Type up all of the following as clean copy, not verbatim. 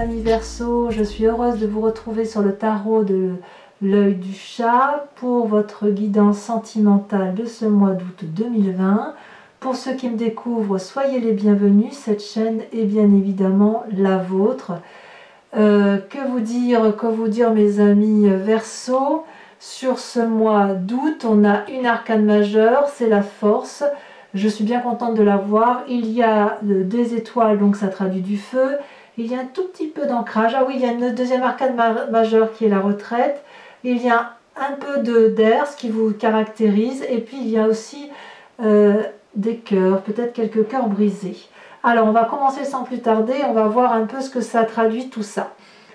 amis Verseau, je suis heureuse de vous retrouver sur le tarot de l'œil du chat pour votre guidance sentimentale de ce mois d'août 2020. Pour ceux qui me découvrent, soyez les bienvenus, cette chaîne est bien évidemment la vôtre. Que vous dire mes amis Verseau, sur ce mois d'août, on a une arcane majeure, c'est la force. Je suis bien contente de la voir. Il y a des étoiles, donc ça traduit du feu. Il y a un tout petit peu d'ancrage. Ah oui, il y a une deuxième arcane majeure qui est la retraite. Il y a un peu d'air, ce qui vous caractérise. Et puis il y a aussi des cœurs, peut-être quelques cœurs brisés. Alors on va commencer sans plus tarder. On va voir un peu ce que ça traduit tout ça.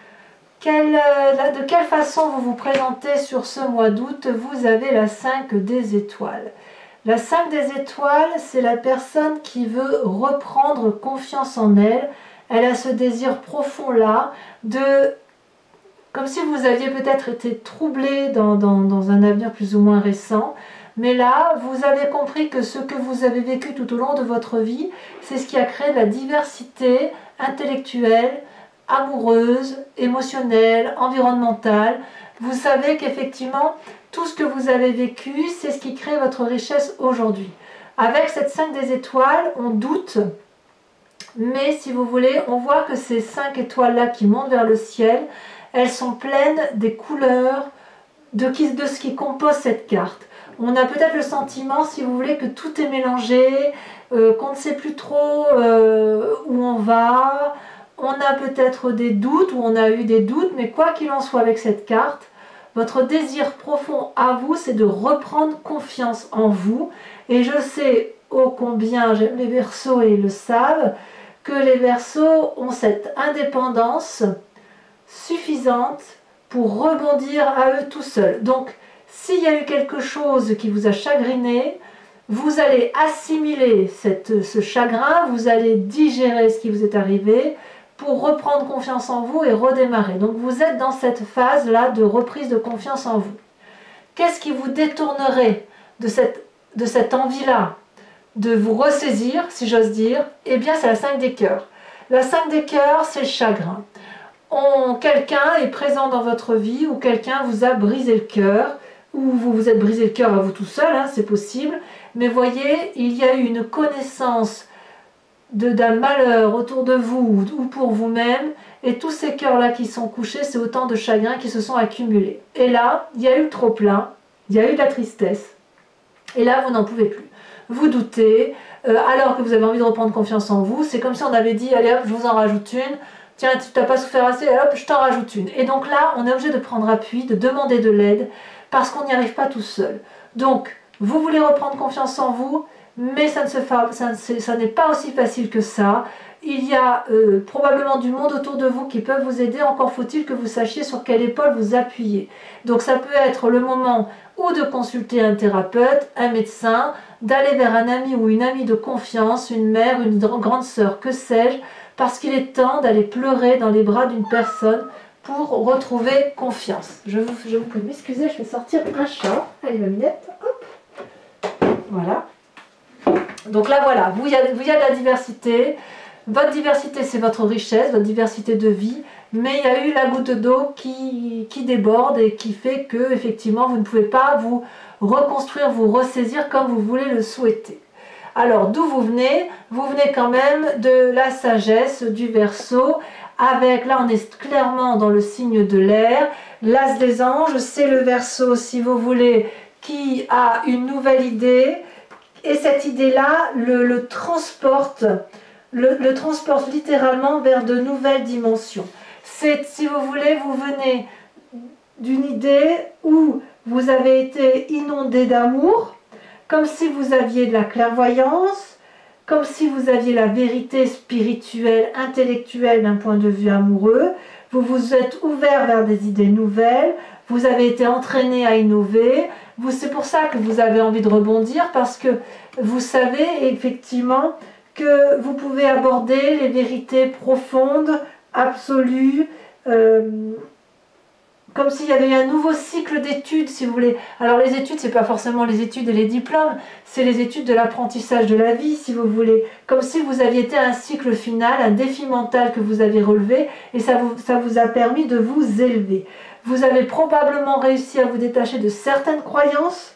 De quelle façon vous vous présentez sur ce mois d'août? Vous avez la 5 des étoiles. La 5 des étoiles, c'est la personne qui veut reprendre confiance en elle. Elle a ce désir profond là, comme si vous aviez peut-être été troublé dans un avenir plus ou moins récent. Mais là, vous avez compris que ce que vous avez vécu tout au long de votre vie, c'est ce qui a créé de la diversité intellectuelle, amoureuse, émotionnelle, environnementale. Vous savez qu'effectivement, tout ce que vous avez vécu, c'est ce qui crée votre richesse aujourd'hui. Avec cette 5 des étoiles, on doute, mais si vous voulez, on voit que ces 5 étoiles-là qui montent vers le ciel, elles sont pleines des couleurs de ce qui compose cette carte. On a peut-être le sentiment, si vous voulez, que tout est mélangé, qu'on ne sait plus trop où on va. On a peut-être des doutes, ou on a eu des doutes, mais quoi qu'il en soit avec cette carte, votre désir profond à vous, c'est de reprendre confiance en vous. Et je sais ô combien j'aime les Verseaux et ils le savent, que les Verseaux ont cette indépendance suffisante pour rebondir à eux tout seuls. Donc, s'il y a eu quelque chose qui vous a chagriné, vous allez assimiler ce chagrin, vous allez digérer ce qui vous est arrivé, pour reprendre confiance en vous et redémarrer. Donc vous êtes dans cette phase-là de reprise de confiance en vous. Qu'est-ce qui vous détournerait de cette envie-là de vous ressaisir, si j'ose dire? Eh bien, c'est la 5 des cœurs. La 5 des cœurs, c'est le chagrin. Quelqu'un est présent dans votre vie, ou quelqu'un vous a brisé le cœur, ou vous vous êtes brisé le cœur à vous tout seul, hein, c'est possible. Mais voyez, il y a eu une connaissance d'un malheur autour de vous ou pour vous-même, et tous ces cœurs-là qui sont couchés, c'est autant de chagrins qui se sont accumulés. Et là, il y a eu le trop-plein, il y a eu de la tristesse, et là, vous n'en pouvez plus. Vous doutez, alors que vous avez envie de reprendre confiance en vous, c'est comme si on avait dit, allez hop, je vous en rajoute une, tiens, tu n'as pas souffert assez, hop, je t'en rajoute une. Et donc là, on est obligé de prendre appui, de demander de l'aide, parce qu'on n'y arrive pas tout seul. Donc, vous voulez reprendre confiance en vous, mais ça n'est pas aussi facile que ça. Il y a probablement du monde autour de vous qui peuvent vous aider, encore faut-il que vous sachiez sur quelle épaule vous appuyer. Donc ça peut être le moment ou de consulter un thérapeute, un médecin, d'aller vers un ami ou une amie de confiance, une mère, une grande sœur, que sais-je, parce qu'il est temps d'aller pleurer dans les bras d'une personne pour retrouver confiance. Je vous prie de m'excuser, je vais sortir un chat. Allez ma minette, hop, voilà. Donc là voilà, il y a de la diversité. Votre diversité, c'est votre richesse, votre diversité de vie, mais il y a eu la goutte d'eau qui déborde et qui fait que effectivement vous ne pouvez pas vous reconstruire, vous ressaisir comme vous voulez le souhaiter. Alors d'où vous venez? Vous venez quand même de la sagesse du Verseau, avec, là on est clairement dans le signe de l'air, l'as des anges, c'est le Verseau si vous voulez, qui a une nouvelle idée. Et cette idée-là le transporte littéralement vers de nouvelles dimensions. C'est, si vous voulez, vous venez d'une idée où vous avez été inondé d'amour, comme si vous aviez de la clairvoyance, comme si vous aviez la vérité spirituelle, intellectuelle d'un point de vue amoureux. Vous vous êtes ouvert vers des idées nouvelles, vous avez été entraîné à innover. C'est pour ça que vous avez envie de rebondir, parce que vous savez effectivement que vous pouvez aborder les vérités profondes, absolues, comme s'il y avait eu un nouveau cycle d'études, si vous voulez. Alors les études, c'est pas forcément les études et les diplômes, c'est les études de l'apprentissage de la vie, si vous voulez. Comme si vous aviez été à un cycle final, un défi mental que vous avez relevé, et ça vous a permis de vous élever. Vous avez probablement réussi à vous détacher de certaines croyances,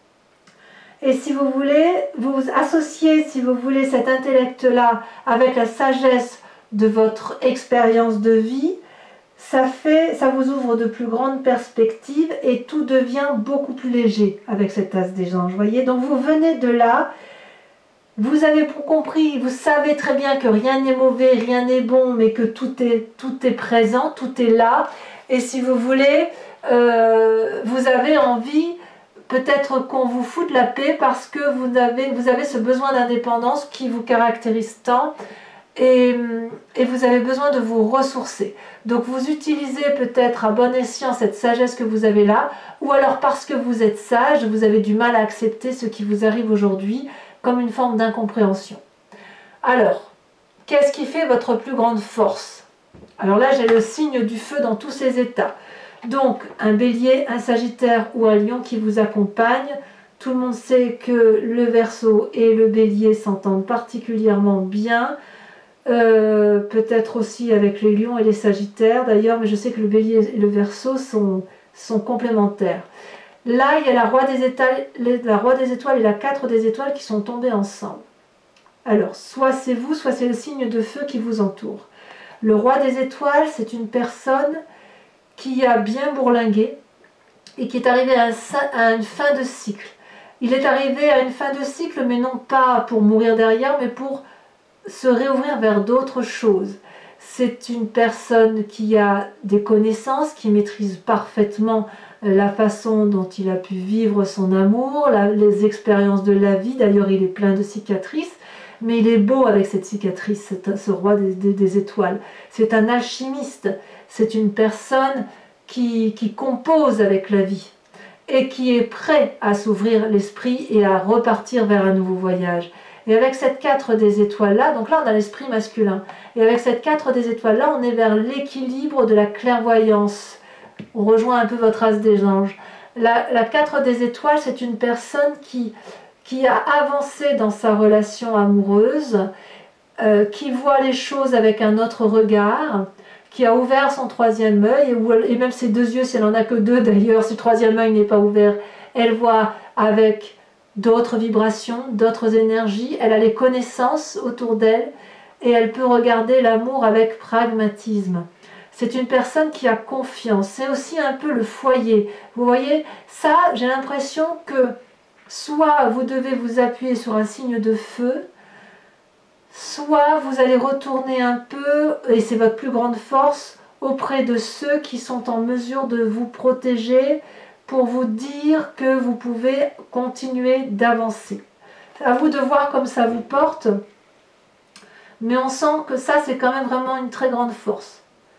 et si vous voulez, vous associez, si vous voulez, cet intellect-là avec la sagesse de votre expérience de vie, ça vous ouvre de plus grandes perspectives et tout devient beaucoup plus léger avec cet as des anges, voyez. Donc vous venez de là, vous avez compris, vous savez très bien que rien n'est mauvais, rien n'est bon, mais que tout est présent, tout est là. Et si vous voulez, vous avez envie peut-être qu'on vous foute la paix parce que vous avez ce besoin d'indépendance qui vous caractérise tant. Et vous avez besoin de vous ressourcer. Donc vous utilisez peut-être à bon escient cette sagesse que vous avez là, ou alors parce que vous êtes sage, vous avez du mal à accepter ce qui vous arrive aujourd'hui comme une forme d'incompréhension. Alors, qu'est-ce qui fait votre plus grande force? Alors là, j'ai le signe du feu dans tous ses états. Donc, un bélier, un sagittaire ou un lion qui vous accompagne. Tout le monde sait que le Verseau et le bélier s'entendent particulièrement bien. Peut-être aussi avec les lions et les sagittaires d'ailleurs, mais je sais que le bélier et le Verseau sont complémentaires. Là, il y a la roi des étoiles et la 4 des étoiles qui sont tombés ensemble. Alors, soit c'est vous, soit c'est le signe de feu qui vous entoure. Le roi des étoiles, c'est une personne qui a bien bourlingué et qui est arrivé à une fin de cycle. Il est arrivé à une fin de cycle, mais non pas pour mourir derrière, mais pour se réouvrir vers d'autres choses. C'est une personne qui a des connaissances, qui maîtrise parfaitement la façon dont il a pu vivre son amour, les expériences de la vie. D'ailleurs, il est plein de cicatrices, mais il est beau avec cette cicatrice, ce roi des étoiles. C'est un alchimiste, c'est une personne qui compose avec la vie et qui est prêt à s'ouvrir l'esprit et à repartir vers un nouveau voyage. Et avec cette 4 des étoiles-là, donc là on a l'esprit masculin, et avec cette 4 des étoiles-là, on est vers l'équilibre de la clairvoyance. On rejoint un peu votre as des anges. La 4 des étoiles, c'est une personne qui a avancé dans sa relation amoureuse, qui voit les choses avec un autre regard, qui a ouvert son troisième œil, et même ses deux yeux, si elle n'en a que deux d'ailleurs, si le troisième œil n'est pas ouvert, elle voit avec d'autres vibrations, d'autres énergies, elle a les connaissances autour d'elle et elle peut regarder l'amour avec pragmatisme. C'est une personne qui a confiance, c'est aussi un peu le foyer. Vous voyez, ça, j'ai l'impression que soit vous devez vous appuyer sur un signe de feu, soit vous allez retourner un peu, et c'est votre plus grande force, auprès de ceux qui sont en mesure de vous protéger, pour vous dire que vous pouvez continuer d'avancer. À vous de voir comme ça vous porte, mais on sent que ça c'est quand même vraiment une très grande force.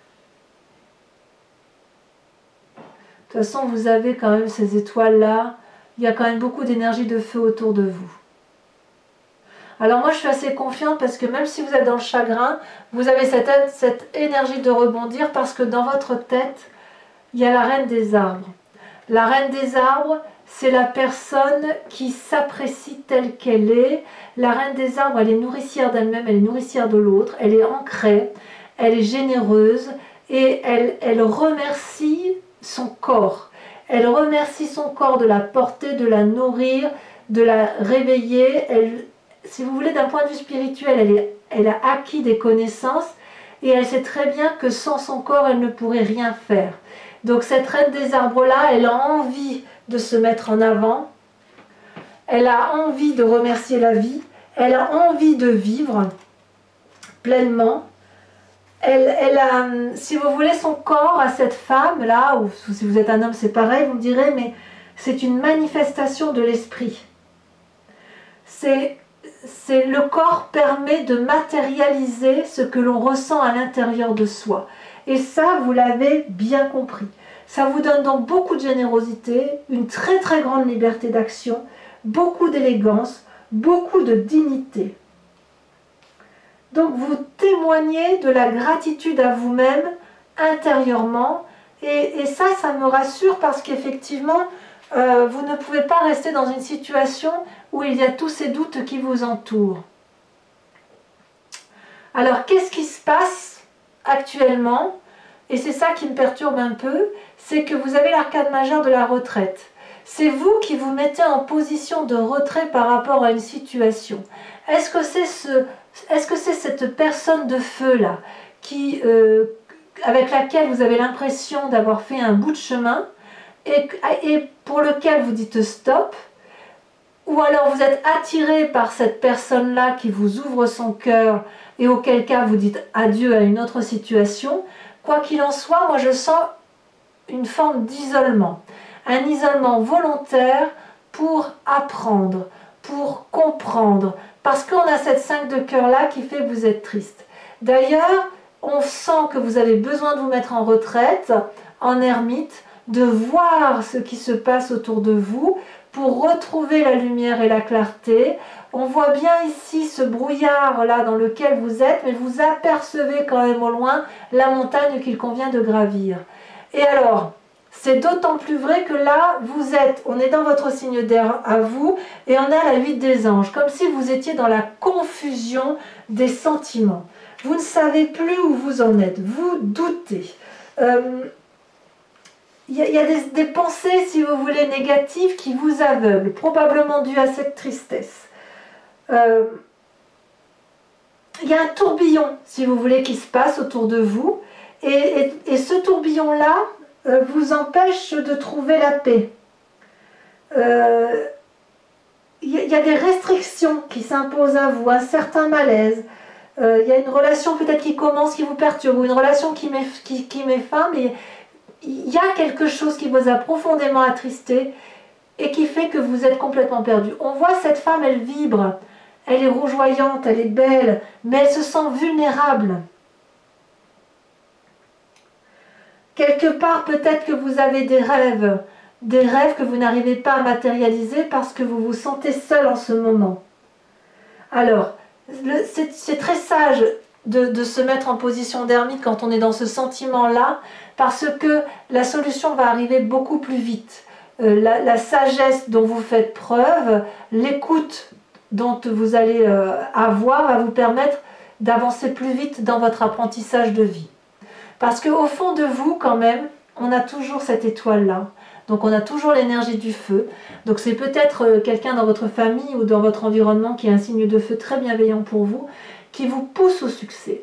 De toute façon, vous avez quand même ces étoiles-là, il y a quand même beaucoup d'énergie de feu autour de vous. Alors moi je suis assez confiante parce que même si vous êtes dans le chagrin, vous avez cette énergie de rebondir parce que dans votre tête, il y a la reine des arbres. La reine des arbres, c'est la personne qui s'apprécie telle qu'elle est. La reine des arbres, elle est nourricière d'elle-même, elle est nourricière de l'autre, elle est ancrée, elle est généreuse et elle remercie son corps. Elle remercie son corps de la porter, de la nourrir, de la réveiller. Si vous voulez, d'un point de vue spirituel, elle a acquis des connaissances et elle sait très bien que sans son corps, elle ne pourrait rien faire. Donc cette reine des arbres-là, elle a envie de se mettre en avant, elle a envie de remercier la vie, elle a envie de vivre pleinement. Elle a, si vous voulez, son corps à cette femme-là, ou si vous êtes un homme, c'est pareil, vous me direz, mais c'est une manifestation de l'esprit. Le corps permet de matérialiser ce que l'on ressent à l'intérieur de soi. Et ça, vous l'avez bien compris. Ça vous donne donc beaucoup de générosité, une très très grande liberté d'action, beaucoup d'élégance, beaucoup de dignité. Donc vous témoignez de la gratitude à vous-même intérieurement Et ça me rassure parce qu'effectivement, vous ne pouvez pas rester dans une situation où il y a tous ces doutes qui vous entourent. Alors, qu'est-ce qui se passe actuellement? Et c'est ça qui me perturbe un peu, c'est que vous avez l'arcane majeur de la retraite. C'est vous qui vous mettez en position de retrait par rapport à une situation. Est-ce que c'est cette personne de feu-là avec laquelle vous avez l'impression d'avoir fait un bout de chemin et pour lequel vous dites stop? Ou alors vous êtes attiré par cette personne-là qui vous ouvre son cœur et auquel cas vous dites adieu à une autre situation? Quoi qu'il en soit, moi je sens une forme d'isolement. Un isolement volontaire pour apprendre, pour comprendre. Parce qu'on a cette 5 de cœur-là qui fait que vous êtes triste. D'ailleurs, on sent que vous avez besoin de vous mettre en retraite, en ermite, de voir ce qui se passe autour de vous pour retrouver la lumière et la clarté. On voit bien ici ce brouillard-là dans lequel vous êtes, mais vous apercevez quand même au loin la montagne qu'il convient de gravir. Et alors, c'est d'autant plus vrai que là, on est dans votre signe d'air à vous, et on a la 8 des anges, comme si vous étiez dans la confusion des sentiments. Vous ne savez plus où vous en êtes, vous doutez. Il y a des pensées, si vous voulez, négatives qui vous aveuglent, probablement dues à cette tristesse. Il y a un tourbillon, si vous voulez, qui se passe autour de vous, et ce tourbillon-là vous empêche de trouver la paix. Il y a des restrictions qui s'imposent à vous, un certain malaise. Il y a une relation peut-être qui commence, qui vous perturbe, ou une relation qui met fin, mais il y a quelque chose qui vous a profondément attristé et qui fait que vous êtes complètement perdu. On voit cette femme, elle vibre, elle est rougeoyante, elle est belle, mais elle se sent vulnérable. Quelque part, peut-être que vous avez des rêves que vous n'arrivez pas à matérialiser parce que vous vous sentez seul en ce moment. Alors, c'est très sage de se mettre en position d'ermite quand on est dans ce sentiment-là, parce que la solution va arriver beaucoup plus vite. La sagesse dont vous faites preuve, l'écoute dont vous allez avoir va vous permettre d'avancer plus vite dans votre apprentissage de vie. Parce qu'au fond de vous, quand même, on a toujours cette étoile-là. Donc on a toujours l'énergie du feu. Donc c'est peut-être quelqu'un dans votre famille ou dans votre environnement qui est un signe de feu très bienveillant pour vous, qui vous pousse au succès.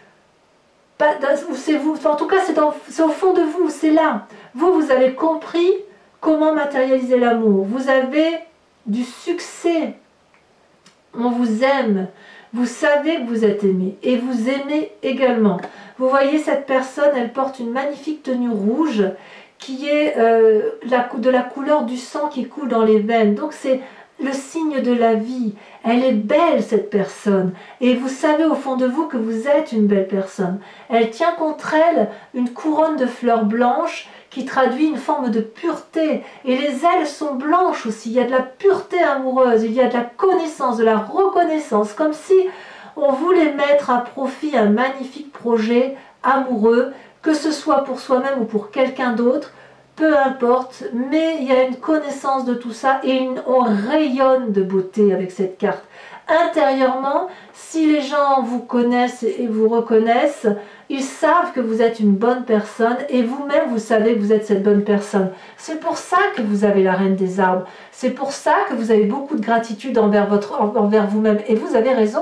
C'est vous, en tout cas c'est au fond de vous, c'est là. Vous avez compris comment matérialiser l'amour. Vous avez du succès. On vous aime. Vous savez que vous êtes aimé et vous aimez également. Vous voyez cette personne, elle porte une magnifique tenue rouge qui est de la couleur du sang qui coule dans les veines. Donc c'est le signe de la vie. Elle est belle cette personne et vous savez au fond de vous que vous êtes une belle personne. Elle tient contre elle une couronne de fleurs blanches qui traduit une forme de pureté. Et les ailes sont blanches aussi. Il y a de la pureté amoureuse, il y a de la connaissance, de la reconnaissance, comme si on voulait mettre à profit un magnifique projet amoureux, que ce soit pour soi-même ou pour quelqu'un d'autre, peu importe, mais il y a une connaissance de tout ça et on rayonne de beauté avec cette carte. Intérieurement, si les gens vous connaissent et vous reconnaissent, ils savent que vous êtes une bonne personne et vous-même vous savez que vous êtes cette bonne personne. C'est pour ça que vous avez la reine des arbres. C'est pour ça que vous avez beaucoup de gratitude envers vous-même et vous avez raison.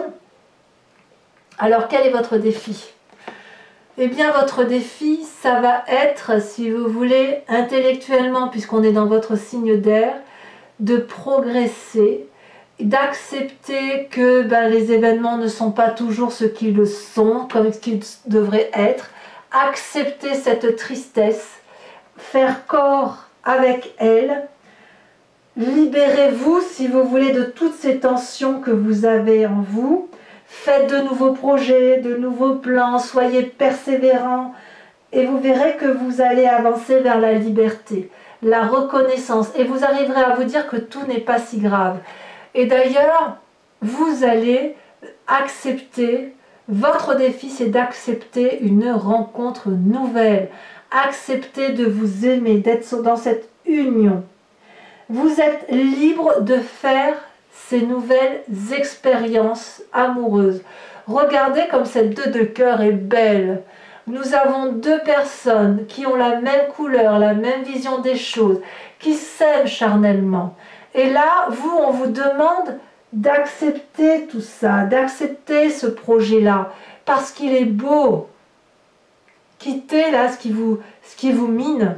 Alors quel est votre défi ? Eh bien votre défi, ça va être, si vous voulez, intellectuellement, puisqu'on est dans votre signe d'air, de progresser, d'accepter que les événements ne sont pas toujours ce qu'ils le sont, comme ce qu'ils devraient être, accepter cette tristesse, faire corps avec elle, libérez-vous, si vous voulez, de toutes ces tensions que vous avez en vous, faites de nouveaux projets, de nouveaux plans, soyez persévérants et vous verrez que vous allez avancer vers la liberté, la reconnaissance et vous arriverez à vous dire que tout n'est pas si grave. Et d'ailleurs, vous allez accepter, votre défi c'est d'accepter une rencontre nouvelle. acceptez de vous aimer, d'être dans cette union. Vous êtes libre de faire ces nouvelles expériences amoureuses. Regardez comme cette 2 de cœur est belle. Nous avons 2 personnes qui ont la même couleur, la même vision des choses, qui s'aiment charnellement. Et là, on vous demande d'accepter tout ça, d'accepter ce projet-là, parce qu'il est beau. Quittez là ce qui vous mine.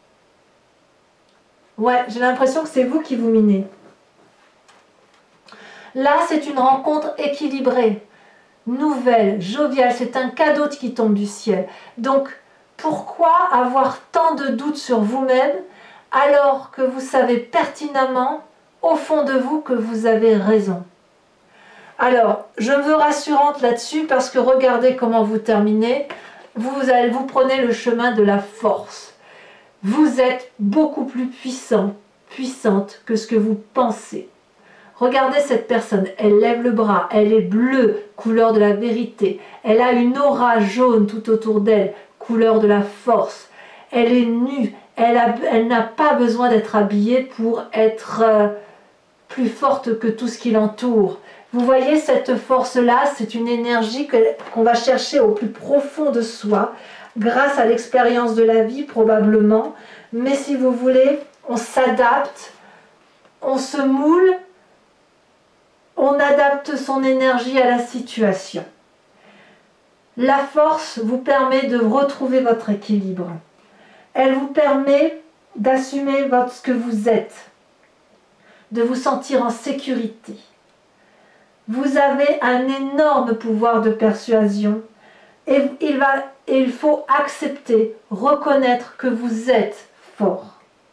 Ouais, j'ai l'impression que c'est vous qui vous minez. Là, c'est une rencontre équilibrée, nouvelle, joviale. C'est un cadeau qui tombe du ciel. Donc, pourquoi avoir tant de doutes sur vous-même alors que vous savez pertinemment, au fond de vous, que vous avez raison? Alors, je me veux rassurante là-dessus parce que regardez comment vous terminez. Vous prenez le chemin de la force. Vous êtes beaucoup plus puissante que ce que vous pensez. Regardez cette personne, elle lève le bras, elle est bleue, couleur de la vérité. Elle a une aura jaune tout autour d'elle, couleur de la force. Elle est nue, elle n'a pas besoin d'être habillée pour être plus forte que tout ce qui l'entoure. Vous voyez cette force-là, c'est une énergie qu'on va chercher au plus profond de soi, grâce à l'expérience de la vie probablement. Mais si vous voulez, on s'adapte, on se moule, on adapte son énergie à la situation. La force vous permet de retrouver votre équilibre. Elle vous permet d'assumer ce que vous êtes, de vous sentir en sécurité. Vous avez un énorme pouvoir de persuasion et il faut accepter, reconnaître que vous êtes fort.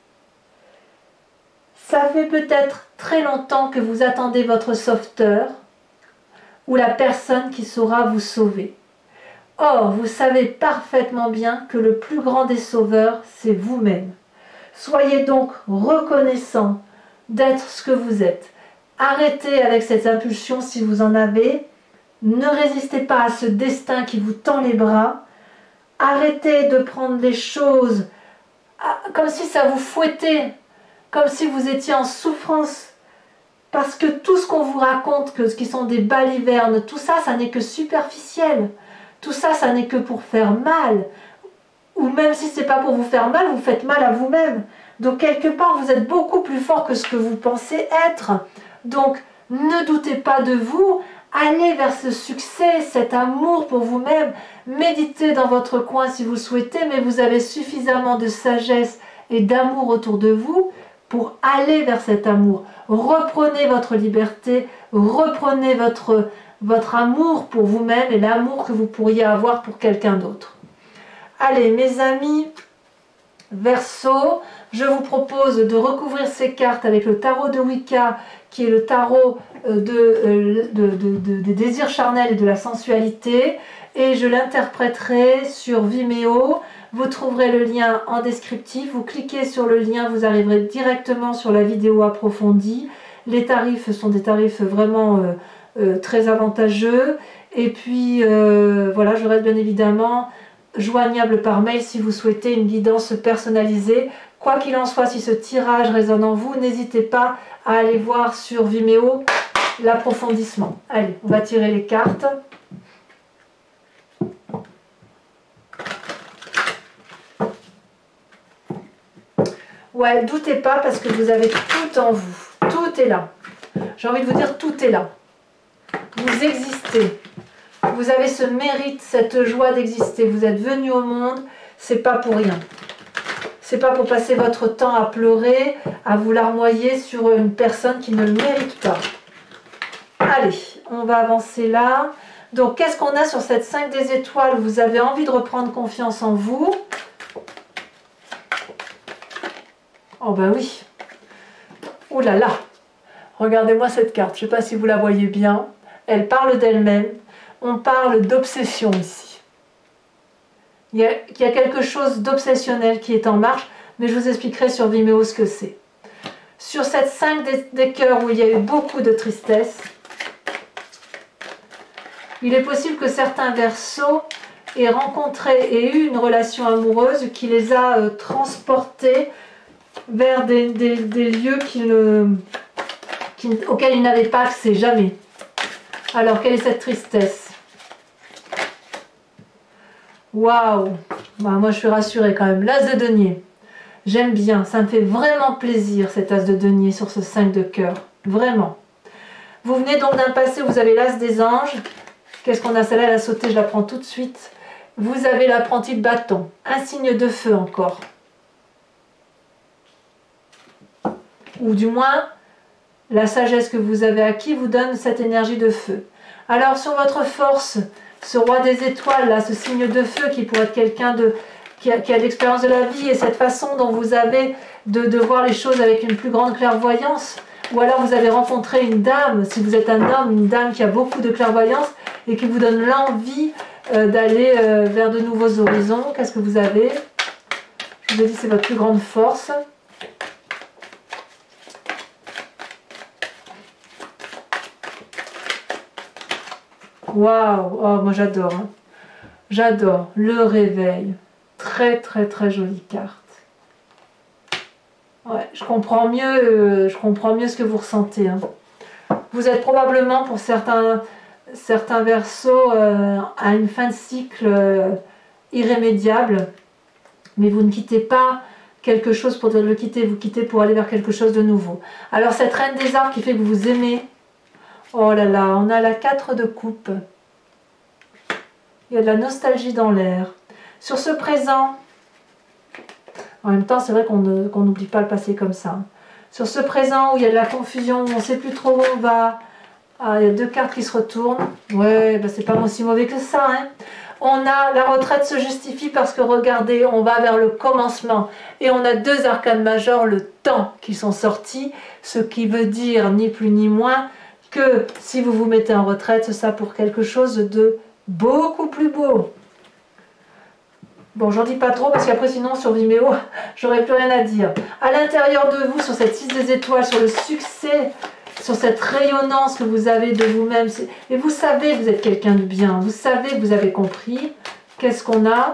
Ça fait peut-être très longtemps que vous attendez votre sauveteur ou la personne qui saura vous sauver. Or, vous savez parfaitement bien que le plus grand des sauveurs, c'est vous-même. Soyez donc reconnaissant d'être ce que vous êtes. Arrêtez avec cette impulsion si vous en avez. Ne résistez pas à ce destin qui vous tend les bras. Arrêtez de prendre les choses comme si ça vous fouettait, comme si vous étiez en souffrance. Parce que tout ce qu'on vous raconte, ce qui sont des balivernes, tout ça, ça n'est que superficiel. Tout ça, ça n'est que pour faire mal. Ou même si ce n'est pas pour vous faire mal, vous faites mal à vous-même. Donc quelque part, vous êtes beaucoup plus fort que ce que vous pensez être. Donc ne doutez pas de vous. Allez vers ce succès, cet amour pour vous-même. Méditez dans votre coin si vous le souhaitez, mais vous avez suffisamment de sagesse et d'amour autour de vous pour aller vers cet amour. Reprenez votre liberté, reprenez votre amour pour vous-même et l'amour que vous pourriez avoir pour quelqu'un d'autre. Allez, mes amis, Verseau, je vous propose de recouvrir ces cartes avec le tarot de Wicca, qui est le tarot des désirs charnels et de la sensualité, et je l'interpréterai sur Vimeo. Vous trouverez le lien en descriptif, vous cliquez sur le lien, vous arriverez directement sur la vidéo approfondie. Les tarifs sont des tarifs vraiment très avantageux, et puis voilà, je reste bien évidemment joignable par mail si vous souhaitez une guidance personnalisée. Quoi qu'il en soit, si ce tirage résonne en vous, n'hésitez pas à aller voir sur Vimeo l'approfondissement. Allez, on va tirer les cartes. Ouais, doutez pas parce que vous avez tout en vous. Tout est là. J'ai envie de vous dire, tout est là. Vous existez. Vous avez ce mérite, cette joie d'exister. Vous êtes venu au monde, c'est pas pour rien. C'est pas pour passer votre temps à pleurer, à vous larmoyer sur une personne qui ne le mérite pas. Allez, on va avancer là. Donc, qu'est-ce qu'on a sur cette 5 des étoiles? Vous avez envie de reprendre confiance en vous. Oh ben oui. Ouh là là. Regardez-moi cette carte. Je ne sais pas si vous la voyez bien. Elle parle d'elle-même. On parle d'obsession ici. Il y a quelque chose d'obsessionnel qui est en marche, mais je vous expliquerai sur Vimeo ce que c'est. Sur cette 5 des cœurs où il y a eu beaucoup de tristesse, il est possible que certains Verseaux et rencontré et eu une relation amoureuse qui les a transportés vers des lieux auxquels ils n'avaient pas accès, jamais. Alors, quelle est cette tristesse? Waouh! Bah, moi, je suis rassurée quand même. L'as de denier. J'aime bien. Ça me fait vraiment plaisir, cet as de denier sur ce 5 de cœur. Vraiment. Vous venez donc d'un passé où vous avez l'as des anges. Qu'est-ce qu'on a? Celle-là, elle a sauté, je la prends tout de suite. Vous avez l'apprenti de bâton. Un signe de feu encore. Ou du moins, la sagesse que vous avez acquis vous donne cette énergie de feu. Alors, sur votre force, ce roi des étoiles, là, ce signe de feu qui pourrait être quelqu'un qui a de l'expérience de la vie et cette façon dont vous avez de voir les choses avec une plus grande clairvoyance, ou alors vous avez rencontré une dame, si vous êtes un homme, une dame qui a beaucoup de clairvoyance et qui vous donne l'envie d'aller vers de nouveaux horizons. Qu'est-ce que vous avez? Je vous ai dit, c'est votre plus grande force. Waouh, oh, moi j'adore. Hein. J'adore le réveil. Très très très jolie carte. Ouais, je comprends mieux ce que vous ressentez. Hein. Vous êtes probablement pour certains versos à une fin de cycle irrémédiable, mais vous ne quittez pas quelque chose pour le quitter, vous quittez pour aller vers quelque chose de nouveau. Alors cette reine des arbres qui fait que vous aimez, oh là là, on a la 4 de coupe. Il y a de la nostalgie dans l'air. Sur ce présent, en même temps, c'est vrai qu'on n'oublie pas le passé comme ça. Sur ce présent où il y a de la confusion, où on ne sait plus trop où on va, ah, il y a 2 cartes qui se retournent. Ouais, bah, c'est pas aussi mauvais que ça. Hein. On a la retraite se justifie parce que regardez, on va vers le commencement. Et on a 2 arcanes majeurs, le temps, qui sont sortis. Ce qui veut dire, ni plus ni moins, que si vous vous mettez en retraite, c'est ça pour quelque chose de beaucoup plus beau. Bon, j'en dis pas trop parce qu'après sinon sur Vimeo, j'aurais plus rien à dire. À l'intérieur de vous, sur cette 6 des étoiles, sur le succès, sur cette rayonnance que vous avez de vous-même, et vous savez que vous êtes quelqu'un de bien, vous savez que vous avez compris. Qu'est-ce qu'on a?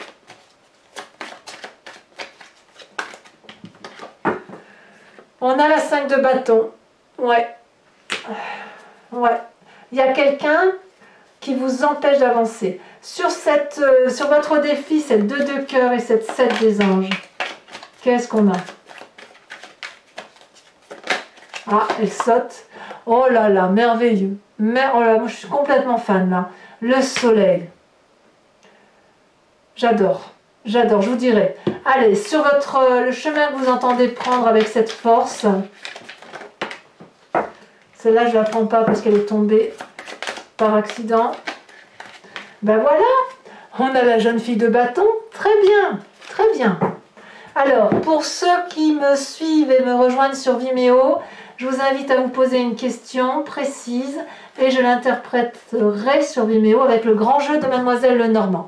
On a la 5 de bâton. Ouais. Ouais. Il y a quelqu'un qui vous empêche d'avancer. Sur votre défi, cette 2 de cœur et cette 7 des anges, qu'est-ce qu'on a? Ah, elle saute. Oh là là, merveilleux. Mais, oh là, moi je suis complètement fan là. Le soleil. J'adore. J'adore, je vous dirai. Allez, sur le chemin que vous entendez prendre avec cette force. Celle-là, je ne la prends pas parce qu'elle est tombée par accident. Ben voilà, on a la jeune fille de bâton. Très bien, très bien. Alors, pour ceux qui me suivent et me rejoignent sur Vimeo, je vous invite à vous poser une question précise et je l'interpréterai sur Vimeo avec le grand jeu de Mademoiselle Lenormand.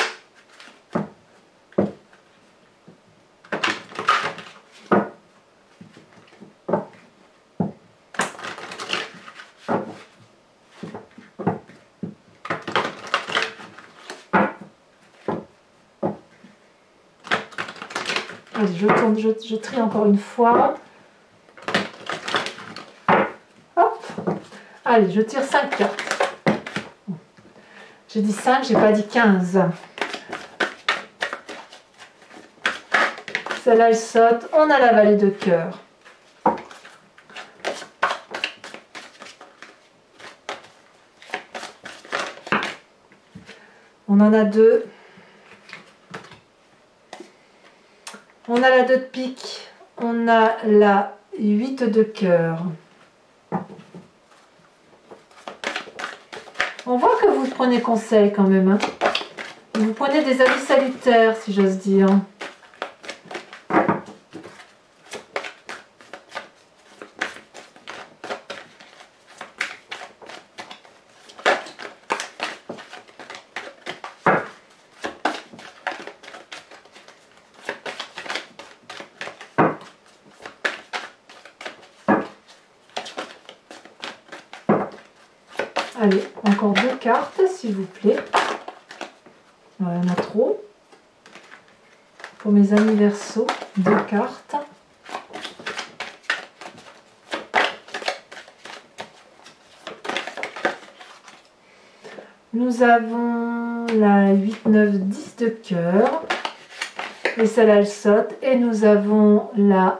Allez, je tourne, je trie encore une fois. Hop. Allez, je tire 5 cartes. J'ai dit 5, j'ai pas dit 15. Celle-là, elle saute. On a la vallée de cœur. On en a 2. On a la 2 de pique, on a la 8 de cœur. On voit que vous prenez conseil quand même. Hein. Vous prenez des avis salutaires, si j'ose dire. Allez, encore 2 cartes, s'il vous plaît. Ouais, il y en a trop. Pour mes amis Verseau, 2 cartes. Nous avons la 8, 9, 10 de cœur. Et celle-là, elle saute. Et nous avons la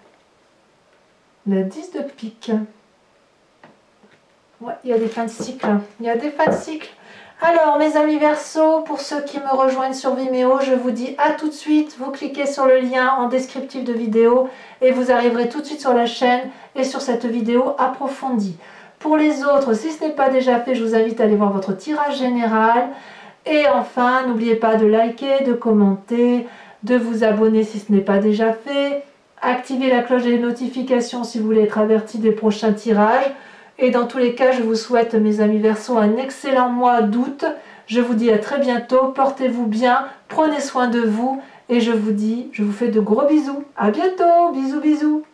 10 de pique. Ouais, il y a des fins de cycle. Il y a des fins de cycle. Alors, mes amis Verseau, pour ceux qui me rejoignent sur Vimeo, je vous dis à tout de suite. Vous cliquez sur le lien en descriptif de vidéo et vous arriverez tout de suite sur la chaîne et sur cette vidéo approfondie. Pour les autres, si ce n'est pas déjà fait, je vous invite à aller voir votre tirage général. Et enfin, n'oubliez pas de liker, de commenter, de vous abonner si ce n'est pas déjà fait. Activez la cloche des notifications si vous voulez être averti des prochains tirages. Et dans tous les cas, je vous souhaite, mes amis Verseau, un excellent mois d'août. Je vous dis à très bientôt. Portez-vous bien, prenez soin de vous. Et je vous fais de gros bisous. À bientôt. Bisous, bisous.